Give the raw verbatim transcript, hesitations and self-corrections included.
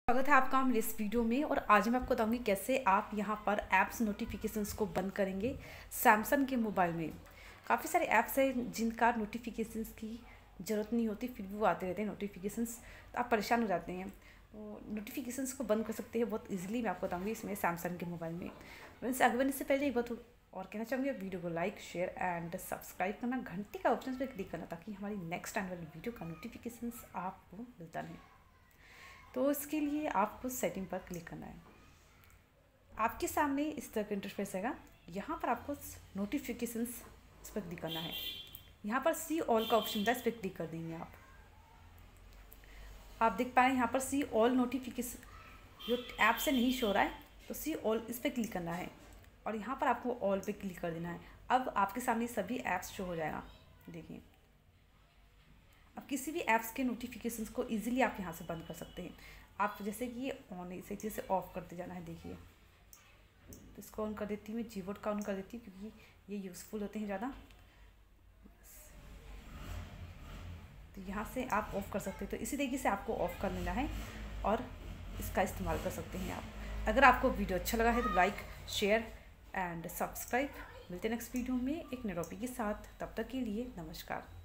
स्वागत है आपका मेरे इस वीडियो में। और आज मैं आपको बताऊंगी कैसे आप यहां पर ऐप्स नोटिफिकेशंस को बंद करेंगे सैमसंग के मोबाइल में। काफ़ी सारे ऐप्स हैं जिनका नोटिफिकेशंस की ज़रूरत नहीं होती, फिर भी वो आते रहते हैं नोटिफिकेशंस, तो आप परेशान हो जाते हैं। तो नोटिफिकेशंस को बंद कर सकते हैं बहुत ईजिली, मैं आपको बताऊँगी इसमें सैमसंग के मोबाइल में। वैसे आगे बढ़ने से पहले एक बात और कहना चाहूँगी, वीडियो को लाइक शेयर एंड सब्सक्राइब करना, घंटी का ऑप्शन पर क्लिक करना, ताकि हमारी नेक्स्ट आने वाली वीडियो का नोटिफिकेशंस आपको मिलता नहीं। तो इसके लिए आपको सेटिंग पर क्लिक करना है। आपके सामने इस तरह का इंटरफेस आएगा। यहाँ पर आपको नोटिफिकेशंस इस पर क्लिक करना है। यहाँ पर सी ऑल का ऑप्शन था, इस पर क्लिक कर देंगे आप। आप देख पाए यहाँ पर सी ऑल नोटिफिकेशन जो ऐप से नहीं शो रहा है, तो सी ऑल इस पर क्लिक करना है और यहाँ पर आपको ऑल पे क्लिक कर देना है। अब आपके सामने सभी ऐप्स शो हो जाएगा। देखिए, अब किसी भी ऐप्स के नोटिफिकेशंस को इजीली आप यहाँ से बंद कर सकते हैं। आप जैसे कि ये ऑन है, इसे जैसे ऑफ करते जाना है। देखिए, तो इसको ऑन कर देती हूँ, जीवोड का ऑन कर देती हूँ क्योंकि ये यूज़फुल होते हैं ज़्यादा। तो यहाँ से आप ऑफ़ कर सकते हैं। तो इसी तरीके से आपको ऑफ़ कर लेना है और इसका इस्तेमाल कर सकते हैं आप। अगर आपको वीडियो अच्छा लगा है तो लाइक शेयर एंड सब्सक्राइब। मिलते हैं नेक्स्ट वीडियो में एक नई टॉपिक के साथ। तब तक के लिए नमस्कार।